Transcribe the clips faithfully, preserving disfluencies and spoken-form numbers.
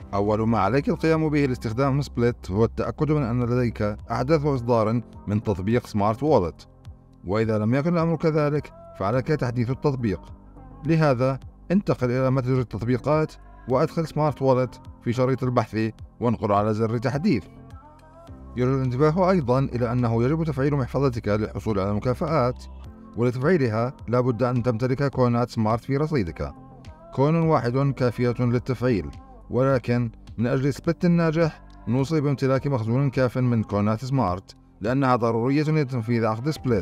أول ما عليك القيام به لاستخدام سبليت هو التأكد من أن لديك أحدث إصدار من تطبيق سمارت وولت، وإذا لم يكن الأمر كذلك فعليك تحديث التطبيق. لهذا انتقل إلى متجر التطبيقات وأدخل سمارت وولت في شريط البحث وانقر على زر تحديث. يرجى الانتباه أيضا إلى أنه يجب تفعيل محفظتك للحصول على المكافآت، ولتفعيلها لا بد أن تمتلك كونات سمارت في رصيدك. كون واحد كافية للتفعيل، ولكن من أجل سبليت الناجح نوصي بامتلاك مخزون كاف من كونات سمارت، لأنها ضرورية لتنفيذ عقد سبليت.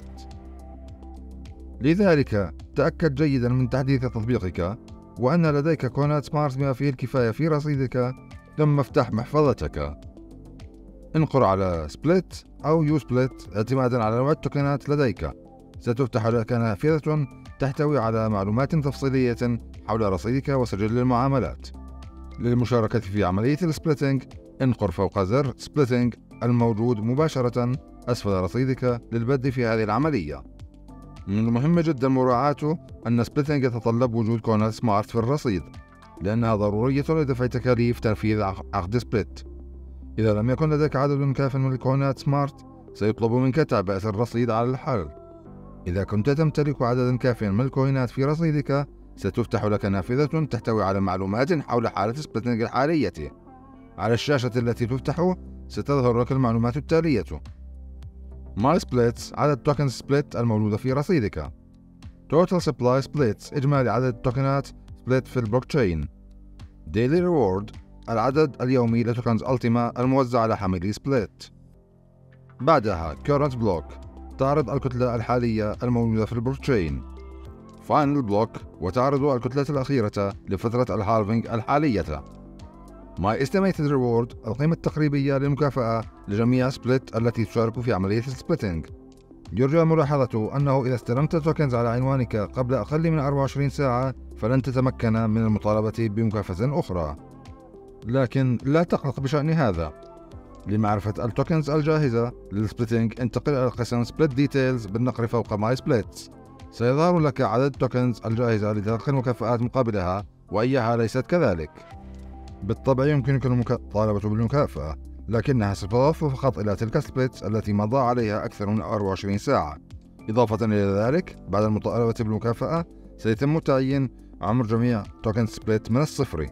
لذلك تأكد جيدا من تحديث تطبيقك وأن لديك كونات سمارت بما فيه الكفاية في رصيدك، ثم افتح محفظتك. انقر على سبليت أو يو سبليت اعتمادا على نوع التوكنات لديك. ستفتح لك نافذة تحتوي على معلومات تفصيلية حول رصيدك وسجل المعاملات. للمشاركة في عملية السبليتنج انقر فوق زر سبليتنج الموجود مباشرة أسفل رصيدك للبدء في هذه العملية. من المهم جدا مراعاة أن سبليتنج يتطلب وجود كونات سمارت في الرصيد، لأنها ضرورية لدفع تكاليف تنفيذ عقد سبليت. إذا لم يكن لديك عدد كاف من الكونات سمارت سيطلب منك تعبئة الرصيد على الحال. إذا كنت تمتلك عددا كافيا من الكوينات في رصيدك ستفتح لك نافذة تحتوي على معلومات حول حالة سبليتنج الحالية. على الشاشة التي تفتح ستظهر لك المعلومات التالية: ماي سبليتس عدد توكن سبليت الموجودة في رصيدك، توتال سبلاي سبليتس إجمالي عدد توكنات سبليت في البلوك تشين، ديلي ريورد العدد اليومي لتوكنز ألتيما الموزع على حاملي سبليت. بعدها كورنت بلوك تعرض الكتلة الحالية الموجودة في البلوك تشين، فاينل بلوك وتعرض الكتلة الأخيرة لفترة الهالفينج الحالية، ماي استيميتد ريورد القيمة التقريبية للمكافأة لجميع سبليت التي تشارك في عملية السبليتنج. يرجى ملاحظة أنه إذا استلمت توكنز على عنوانك قبل أقل من أربع وعشرين ساعة فلن تتمكن من المطالبة بمكافأة أخرى، لكن لا تقلق بشأن هذا. لمعرفة التوكنز الجاهزة للسبليتنج انتقل إلى قسم سبليت ديتيلز بالنقر فوق ماي سبليتس. سيظهر لك عدد التوكنز الجاهزة لتلقي المكافآت مقابلها وأيها ليست كذلك. بالطبع يمكنك المطالبة بالمكافأة، لكنها ستضاف فقط إلى تلك السبليتس التي مضى عليها أكثر من أربع وعشرين ساعة. إضافة إلى ذلك بعد المطالبة بالمكافأة سيتم تعيين عمر جميع توكن سبليت من الصفر.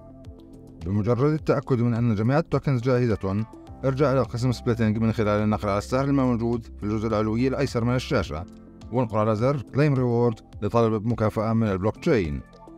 بمجرد التأكد من أن جميع التوكنز جاهزة ارجع إلى قسم سبليتنج من خلال النقر على السهم الموجود في الجزء العلوي الأيسر من الشاشة وانقر على زر Claim Reward لطلب مكافأة من البلوك تشين.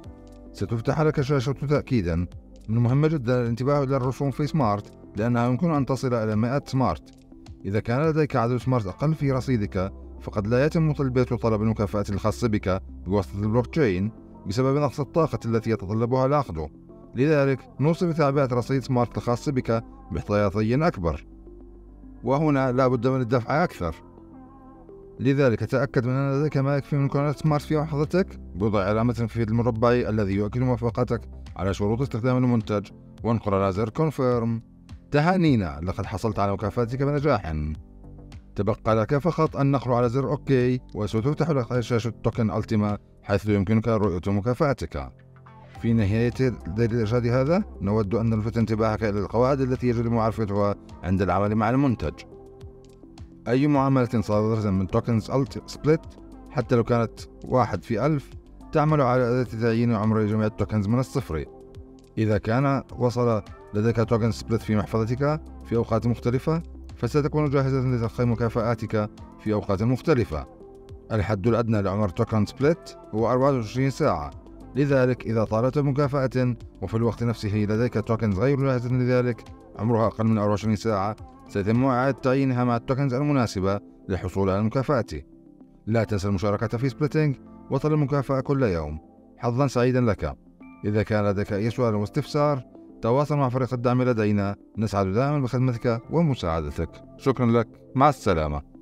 ستفتح لك شاشة تأكيدا. من المهم جدا الانتباه إلى الرسوم في سمارت لأنها يمكن أن تصل إلى مئة سمارت. إذا كان لديك عدد سمارت أقل في رصيدك فقد لا يتم تلبية طلب المكافأة الخاص بك بواسطة البلوك تشين بسبب نقص الطاقة التي يتطلبها العقد. لذلك نوصي بتعبئة رصيد سمارت الخاص بك باحتياطي أكبر، وهنا لا بد من الدفع أكثر. لذلك تأكد من أن لديك ما يكفي من كونات سمارت في محفظتك بوضع علامة في المربع الذي يؤكد موافقتك على شروط استخدام المنتج وانقر على زر كونفيرم. تهانينا، لقد حصلت على مكافاتك بنجاح. تبقى لك فقط النقر على زر أوكي وستفتح لك شاشة توكن ألتيما حيث يمكنك رؤية مكافاتك. في نهاية دليل الإرشاد هذا نود أن نلفت انتباهك إلى القواعد التي يجب معرفتها عند العمل مع المنتج. أي معاملة صادرة من توكنز ألت سبليت حتى لو كانت واحد في ألف تعمل على أداة تعيين عمر جميع التوكنز من الصفر. إذا كان وصل لديك توكن سبليت في محفظتك في أوقات مختلفة فستكون جاهزة لتلقي مكافآتك في أوقات مختلفة. الحد الأدنى لعمر توكن سبليت هو أربعة وعشرين ساعة، لذلك إذا طالبت مكافأة وفي الوقت نفسه لديك توكنز غير جاهزة لذلك عمرها أقل من أربعة وعشرين ساعة سيتم إعادة تعيينها مع التوكنز المناسبة للحصول على المكافأة. لا تنسى المشاركة في سبليتنج وطلب المكافأة كل يوم. حظا سعيدا لك. إذا كان لديك أي سؤال أو استفسار تواصل مع فريق الدعم لدينا، نسعد دائما بخدمتك ومساعدتك. شكرا لك، مع السلامة.